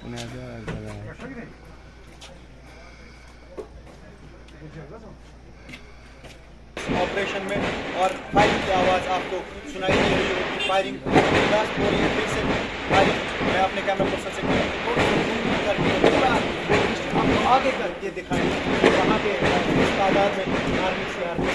Operation में और firing की आवाज़ आपको सुनाई दे रही होगी। फायरिंग बर्दाश्त हो रही है, फिर से फायरिंग मैं अपने कैमरा पर्सन से आपको आगे करके दिखाएंगे वहाँ पे इस तादाद में आर्मी CRPF